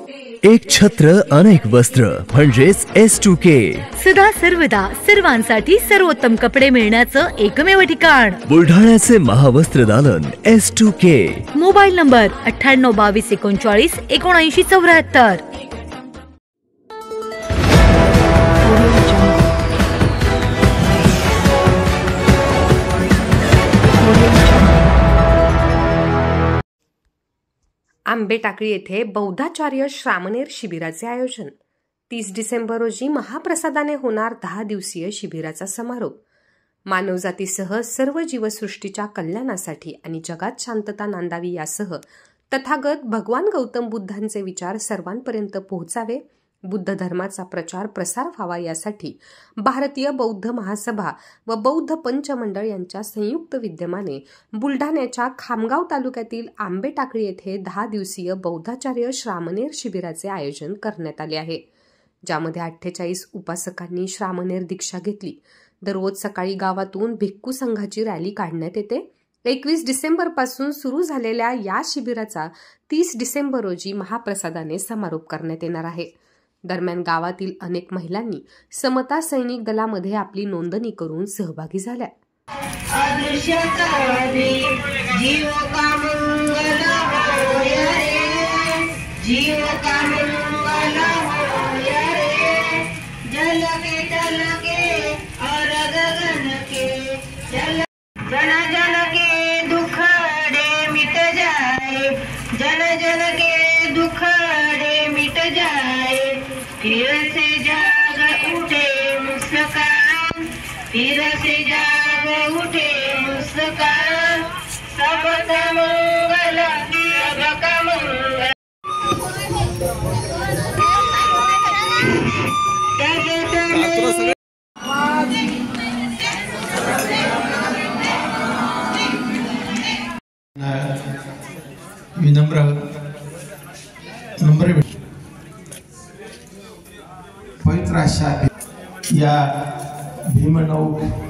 एक छत्र अनेक वस्त्र म्हणजेच S2K। सदा सर्वदा सर्वांसाठी सर्वोत्तम कपडे मिळण्याचं एकमेव ठिकाण बुलढाण्याचे महावस्त्र दालन S2K। Mobile number 98 22 39 79 74। आंबेटाकळी येथे बौद्धाचार्य श्रामणेर शिबिराचे आयोजन। 30 डिसेंबर रोजी महाप्रसादाने होणार 10 दिवसीय शिबिराचा समारोप। मानवजातीसह सर्व जीवसृष्टीच्या कल्याणासाठी आणि जगात शांतता नांदावी यासह तथागत भगवान गौतम बुद्धांचे विचार सर्वांपर्यंत पोहोचावे, बुद्ध धर्माचा प्रचार प्रसार व्हावा यासाठी भारतीय बौद्ध महासभा व बौद्ध पंचमंडळ यांच्या संयुक्त विद्यमाने बुलढाण्याच्या खामगाव तालुक्यातील आंबेटाकळी येथे 10 दिवसीय बौद्धाचार्य श्रामणेर शिबिराचे आयोजन करण्यात आले आहे, ज्यामध्ये 48 उपासकांनी श्रामणेर दीक्षा घेतली। दररोज सकाळी गावातून भिक्खू संघाची रॅली काढण्यात येते। 21 डिसेंबर पासून सुरू झालेल्या या शिबिराचा 30 डिसेंबर रोजी महाप्रसादाने समारोप करण्यात येणार आहे। दरम्यान गावातील अनेक महिलांनी समता सैनिक दलामध्ये आपली नोंदणी करून सहभागी झाल्या। जन जन के दुखड़े मिट जाए, जन जन के दुखड़े मिट जाए, फिर से जाग उठे मुस्कान, फिर से जाग उठे मुस्कान, सबका मंगल सबका मंगल। विनम्र पवित्र अशा या भीमनौ